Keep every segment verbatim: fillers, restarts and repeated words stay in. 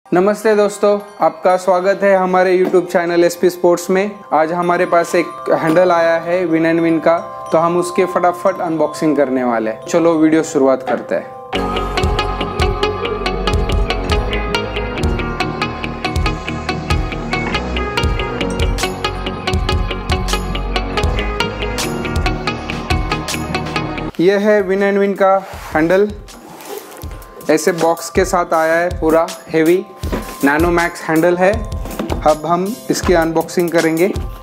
नमस्ते दोस्तों, आपका स्वागत है हमारे यूट्यूब चैनल एसपी स्पोर्ट्स में। आज हमारे पास एक हैंडल आया है विन एंड विन का, तो हम उसके फटाफट अनबॉक्सिंग करने वाले हैं। चलो वीडियो शुरुआत करते हैं। यह है विन एंड विन का हैंडल। ऐसे बॉक्स के साथ आया है, पूरा हेवी नैनो मैक्स हैंडल है। अब हम इसकी अनबॉक्सिंग करेंगे।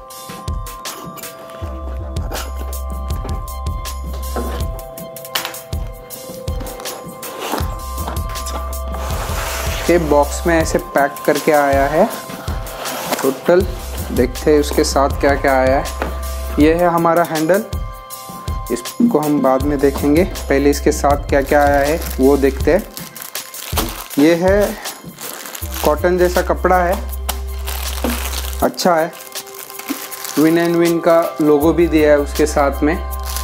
ये बॉक्स में ऐसे पैक करके आया है टोटल। देखते हैं उसके साथ क्या क्या आया है। ये है हमारा हैंडल, इसको हम बाद में देखेंगे। पहले इसके साथ क्या क्या आया है वो देखते हैं। ये है कॉटन जैसा कपड़ा है, अच्छा है। विन एंड विन का लोगो भी दिया है उसके साथ में,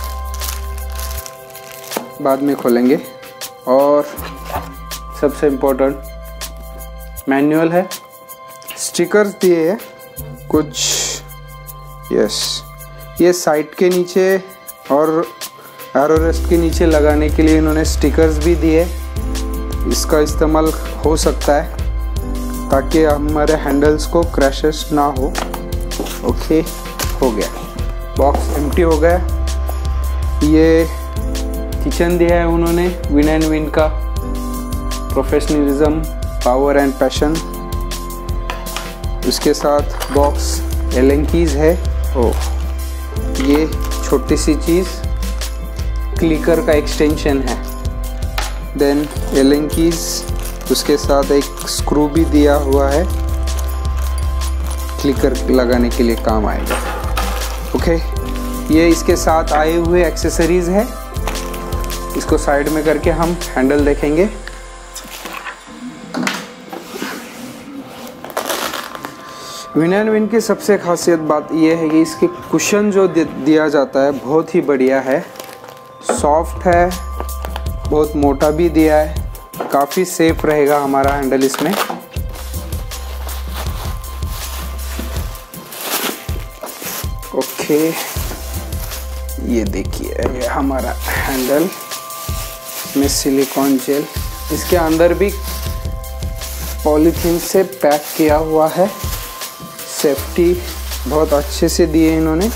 बाद में खोलेंगे। और सबसे इम्पोर्टेंट मैनुअल है, स्टिकर्स दिए हैं कुछ। यस, ये साइड के नीचे और एरो रेस्ट के नीचे लगाने के लिए इन्होंने स्टिकर्स भी दिए। इसका इस्तेमाल हो सकता है ताकि हमारे हैंडल्स को क्रैशेस ना हो। ओके, हो गया, बॉक्स एम्प्टी हो गया। ये किचन दिया है उन्होंने विन एंड विन का, प्रोफेशनलिज्म, पावर एंड पैशन। उसके साथ बॉक्स एलन कीज है। ओह, ये छोटी सी चीज़ क्लिकर का एक्सटेंशन है। देन एलन कीज, उसके साथ एक स्क्रू भी दिया हुआ है, क्लिकर लगाने के लिए काम आएगा। ओके, ये इसके साथ आए हुए एक्सेसरीज है। इसको साइड में करके हम हैंडल देखेंगे। विन एंड विन की सबसे खासियत बात यह है कि इसके कुशन जो दिया जाता है बहुत ही बढ़िया है, सॉफ्ट है, बहुत मोटा भी दिया है। काफ़ी सेफ रहेगा हमारा हैंडल इसमें। ओके, ये देखिए, ये हमारा हैंडल में सिलिकॉन जेल, इसके अंदर भी पॉलीथीन से पैक किया हुआ है। सेफ्टी बहुत अच्छे से दिए इन्होंने।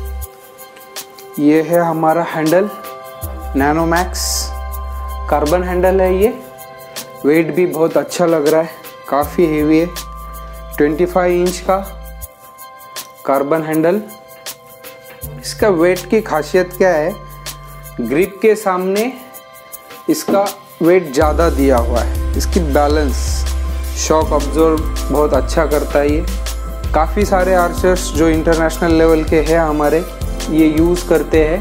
ये है हमारा handle, nano max carbon handle है। ये वेट भी बहुत अच्छा लग रहा है, काफ़ी हेवी है। पच्चीस इंच का कार्बन हैंडल। इसका वेट की खासियत क्या है, ग्रिप के सामने इसका वेट ज़्यादा दिया हुआ है। इसकी बैलेंस, शॉक अब्जॉर्ब बहुत अच्छा करता है। ये काफ़ी सारे आर्चर्स जो इंटरनेशनल लेवल के हैं हमारे, ये यूज़ करते हैं।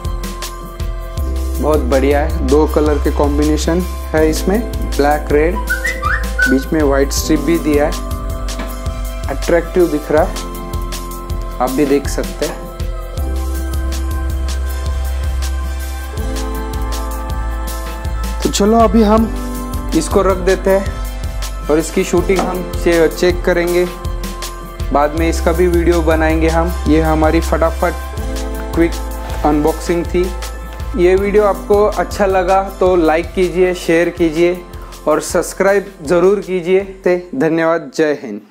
बहुत बढ़िया है। दो कलर के कॉम्बिनेशन है इसमें, ब्लैक रेड, बीच में वाइट स्ट्रिप भी दिया है। अट्रैक्टिव दिख रहा है, आप भी देख सकते हैं। तो चलो अभी हम इसको रख देते हैं और इसकी शूटिंग हम चेक करेंगे। बाद में इसका भी वीडियो बनाएंगे हम। ये हमारी फटाफट क्विक अनबॉक्सिंग थी। ये वीडियो आपको अच्छा लगा तो लाइक कीजिए, शेयर कीजिए और सब्सक्राइब ज़रूर कीजिए। धन्यवाद, जय हिंद।